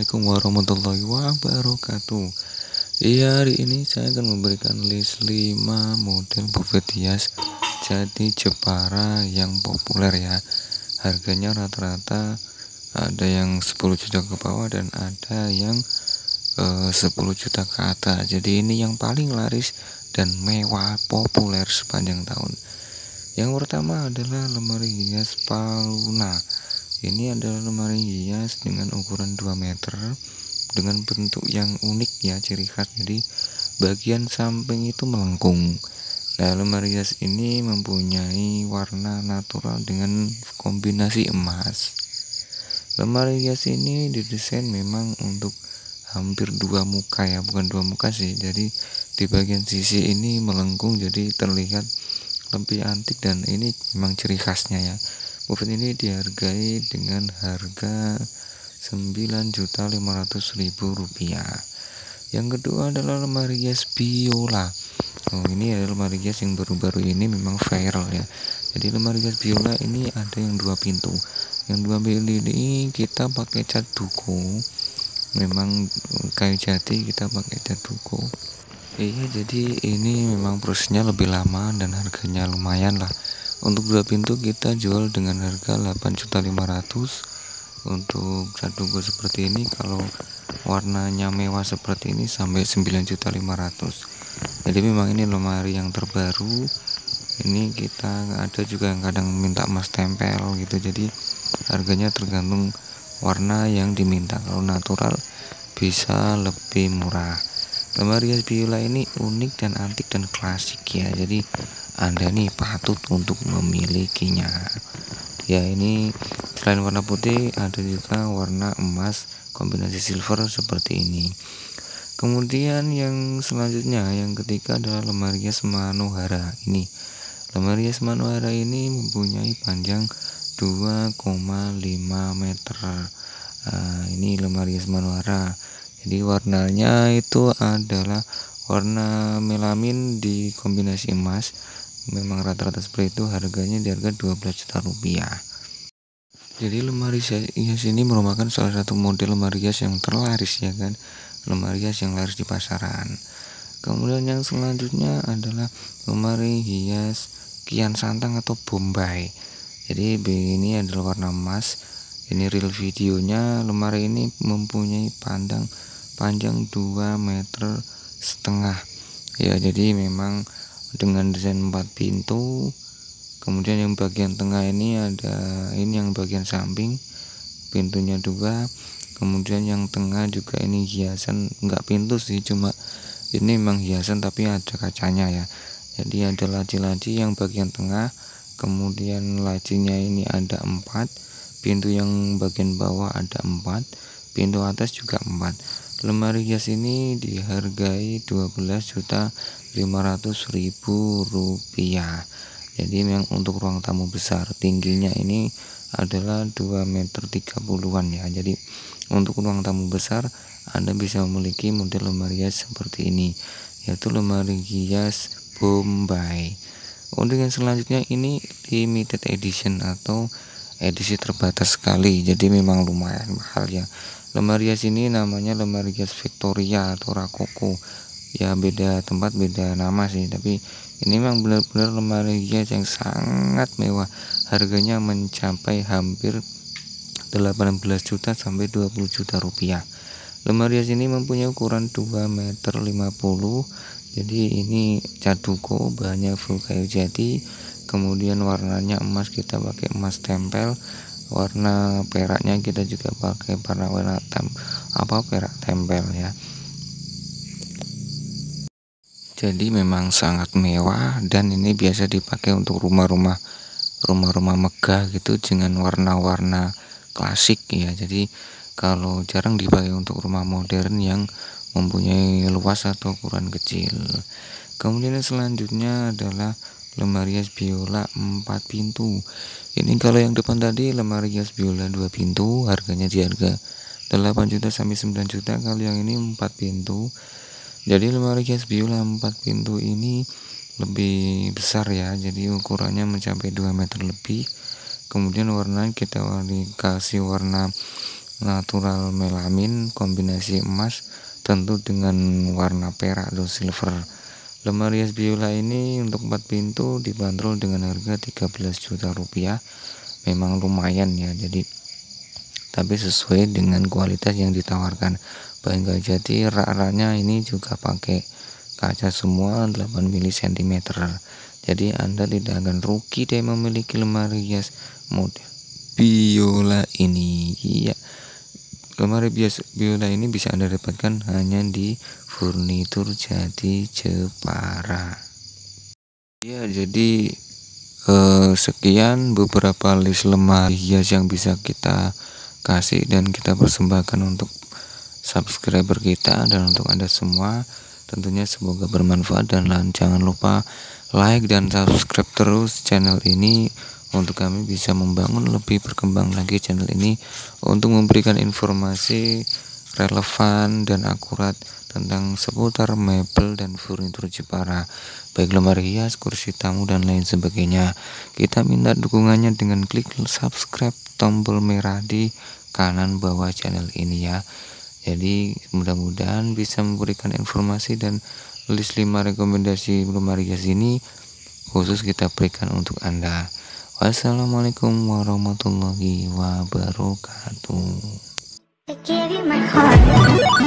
Assalamualaikum warahmatullahi wabarakatuh. Iya, hari ini saya akan memberikan list 5 model buffet hias jati Jepara yang populer ya. Harganya rata-rata ada yang 10 juta ke bawah dan ada yang 10 juta ke atas. Jadi ini yang paling laris dan mewah populer sepanjang tahun. Yang pertama adalah lemari hias Paluna. Ini adalah lemari hias dengan ukuran 2 meter dengan bentuk yang unik ya, ciri khas. Jadi bagian samping itu melengkung. Nah, lemari hias ini mempunyai warna natural dengan kombinasi emas. Lemari hias ini didesain memang untuk hampir 2 muka ya, bukan 2 muka sih. Jadi di bagian sisi ini melengkung, jadi terlihat lebih antik dan ini memang ciri khasnya ya. Buffet ini dihargai dengan harga Rp9.500.000. Yang kedua adalah lemari hias biola. Ini adalah lemari hias yang baru-baru ini memang viral ya. Jadi lemari hias biola ini ada yang 2 pintu. Yang 2 pintu ini kita pakai cat duko. Memang kayu jati kita pakai cat duko. Iya, jadi ini memang prosesnya lebih lama dan harganya lumayan lah. Untuk 2 pintu kita jual dengan harga Rp8.500.000 untuk satu duko seperti ini. Kalau warnanya mewah seperti ini sampai Rp9.500.000. Jadi memang ini lemari yang terbaru. Ini kita ada juga yang kadang minta emas tempel gitu. Jadi harganya tergantung warna yang diminta. Kalau natural bisa lebih murah. Lemari hias biola ini unik dan antik dan klasik ya. Jadi Anda nih patut untuk memilikinya. Ya, ini selain warna putih ada juga warna emas kombinasi silver seperti ini. Kemudian yang selanjutnya, yang ketiga adalah lemari hias Manohara. Ini lemari hias Manohara ini mempunyai panjang 2,5 meter. Ini lemari hias Manohara. Jadi warnanya itu adalah warna melamin di kombinasi emas. Memang rata-rata seperti itu, harganya di harga Rp12 juta. Jadi lemari hias ini merupakan salah satu model lemari hias yang terlaris ya kan. Lemari hias yang laris di pasaran. Kemudian yang selanjutnya adalah lemari hias Kian Santang atau Bombay. Jadi ini adalah warna emas. Ini real videonya. Lemari ini mempunyai panjang 2,5 meter ya. Jadi memang dengan desain 4 pintu. Kemudian yang bagian tengah ini ada, ini yang bagian samping pintunya 2. Kemudian yang tengah juga ini hiasan, enggak pintu sih, cuma ini memang hiasan tapi ada kacanya ya. Jadi ada laci-laci yang bagian tengah. Kemudian lacinya ini ada 4. Pintu yang bagian bawah ada 4. Pintu atas juga 4. Lemari hias ini dihargai Rp12.500.000. Jadi memang untuk ruang tamu besar, tingginya ini adalah 2,30 meter ya. Jadi untuk ruang tamu besar Anda bisa memiliki model lemari hias seperti ini, yaitu lemari hias Bombay. Untuk yang selanjutnya ini limited edition atau edisi terbatas sekali. Jadi memang lumayan mahal ya. Lemari hias ini namanya lemari hias Victoria atau Rakoko. Ya beda tempat beda nama sih, tapi ini memang benar-benar lemari hias yang sangat mewah. Harganya mencapai hampir 18 juta sampai 20 juta rupiah. Lemari hias ini mempunyai ukuran 2,50 meter. Jadi ini cat duko, bahannya full kayu jati. Kemudian warnanya emas, kita pakai emas tempel. Warna peraknya kita juga pakai warna perak tempel ya. Jadi memang sangat mewah dan ini biasa dipakai untuk rumah-rumah megah gitu dengan warna-warna klasik ya. Jadi kalau jarang dipakai untuk rumah modern yang mempunyai luas atau ukuran kecil. Kemudian selanjutnya adalah lemari hias biola 4 pintu. Ini kalau yang depan tadi lemari hias biola 2 pintu, harganya di harga 8 juta sampai 9 juta. Kalau yang ini 4 pintu. Jadi lemari hias biola 4 pintu ini lebih besar ya. Jadi ukurannya mencapai 2 meter lebih. Kemudian warnanya kita dikasih warna natural melamin kombinasi emas, tentu dengan warna perak atau silver. Lemari hias biola ini untuk 4 pintu dibanderol dengan harga 13 juta rupiah. Memang lumayan ya, jadi tapi sesuai dengan kualitas yang ditawarkan. Bahan kaca jati, rak-raknya ini juga pakai kaca semua 8 cm. Jadi Anda tidak akan rugi deh memiliki lemari hias model biola ini. Iya, lemari hias biola ini bisa Anda dapatkan hanya di Furnitur Jati Jepara. Ya, jadi sekian beberapa list lemari hias yang bisa kita kasih dan kita persembahkan untuk subscriber kita dan untuk Anda semua. Tentunya semoga bermanfaat dan jangan lupa like dan subscribe terus channel ini untuk kami bisa membangun lebih berkembang lagi channel ini untuk memberikan informasi relevan dan akurat tentang seputar mebel dan furnitur Jepara, baik lemari hias, kursi tamu, dan lain sebagainya. Kita minta dukungannya dengan klik subscribe tombol merah di kanan bawah channel ini ya. Jadi mudah-mudahan bisa memberikan informasi dan list 5 rekomendasi lemari hias ini khusus kita berikan untuk Anda. Wassalamualaikum warahmatullahi wabarakatuh.